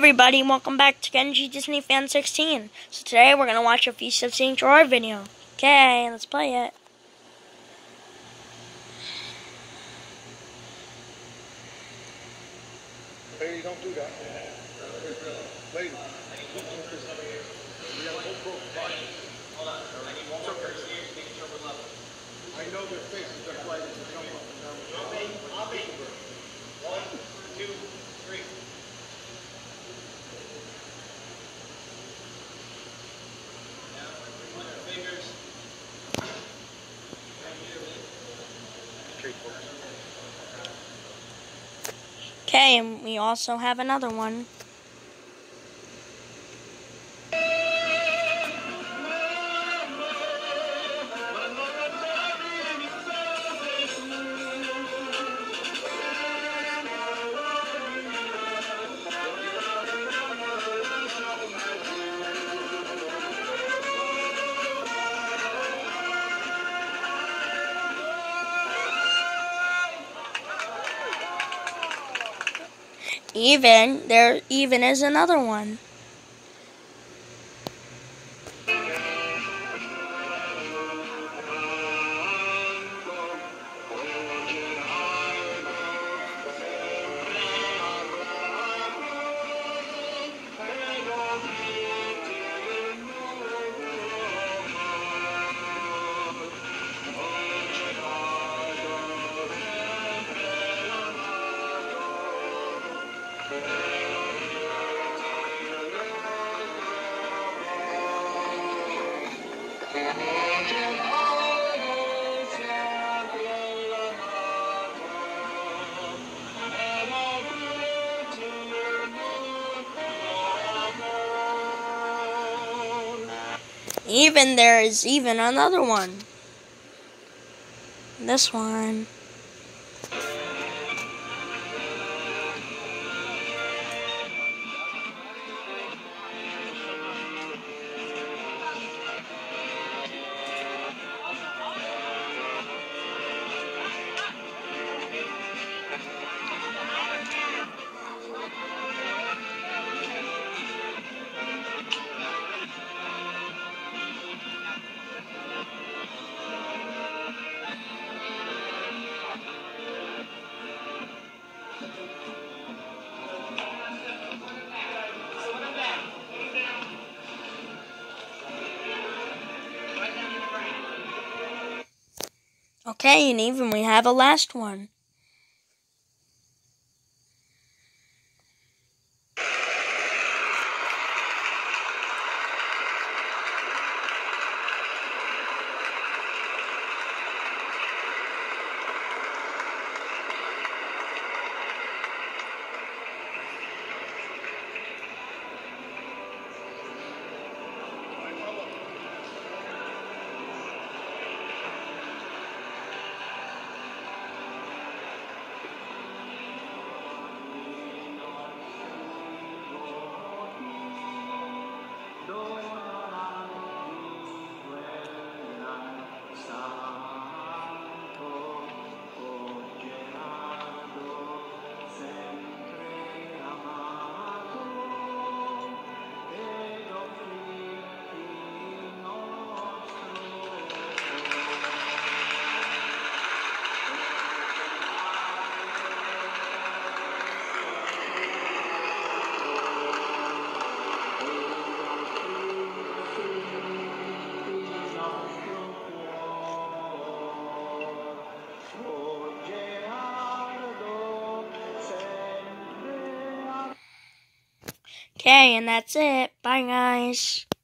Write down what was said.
everybody, welcome back to Genji Disney Fan 16. So today we're going to watch a Feast of St. George video. Okay, let's play it. Lady, don't do that. Lady. I know their faces, that's why they jump up and down. I'll be. 1, 2, 3. Now, everyone, your fingers. Okay, and we also have another one. There even is another one. There is even another one. This one. Okay, and even we have a last one. Okay, and that's it. Bye, guys.